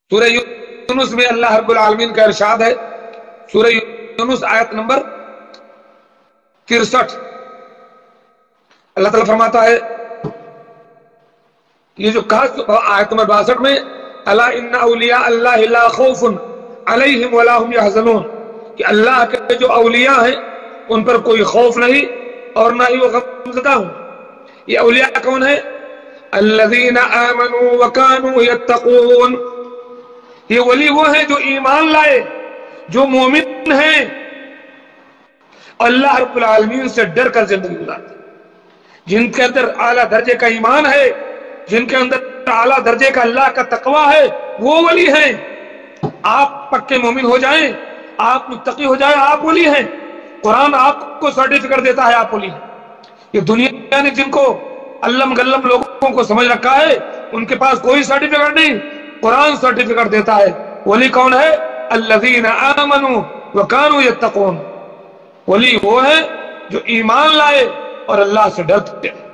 سورہ یونس میں اللہ رب العالمین کا ارشاد ہے، سورہ یونس آیت نمبر 63، اللہ تعالیٰ فرماتا ہے، یہ جو کہا آیت نمبر 62 میں، الا ان اولیاء اللہ لا خوف علیہم ولا هم يحزنون، کہ اللہ کے جو اولیاء ہیں ان پر کوئی خوف نہیں اور نہ ہی وہ غم زدہ ہوں۔ یہ اولیاء کون ہیں؟ الذین آمنوا وکانوا یتقون، یہ ولی وہ ہیں جو ایمان لائے، جو مومن ہیں، اللہ رب العالمین سے ڈر کر زندگی گزارتے، جن کے اندر اعلیٰ درجے کا ایمان ہے، جن کے اندر اعلیٰ درجے کا اللہ کا تقوی ہے، وہ ولی ہیں۔ آپ پکے مومن ہو جائیں، آپ متقی ہو جائیں، آپ ولی ہیں۔ قرآن آپ کو سرٹیفکیٹ دیتا ہے آپ ولی ہیں۔ یہ دنیا نے جن کو علم گلم لوگوں کو سمجھ رکھا ہے، ان کے پاس کوئی سرٹیفکیٹ نہیں، قرآن سرٹیفکیٹ دیتا ہے۔ ولی کون ہے؟ الذین آمنوا وکانوا یتقون، ولی وہ ہے جو ایمان لائے اور اللہ سے ڈرتے ہیں۔